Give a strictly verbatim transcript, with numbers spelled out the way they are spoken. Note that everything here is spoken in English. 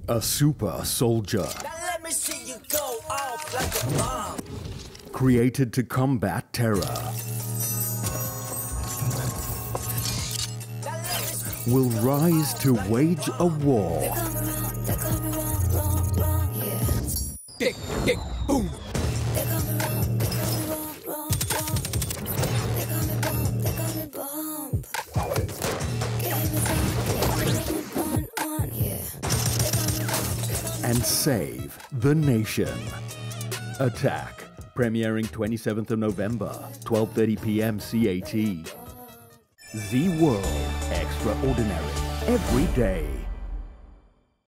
A super soldier. Now let me see you go off like a bomb. Created to combat terror. Will rise to wage a war. Dick, dick, boom. And save the nation. Attack, premiering twenty-seventh of November, twelve thirty p m C A T. Z World, extraordinary every day.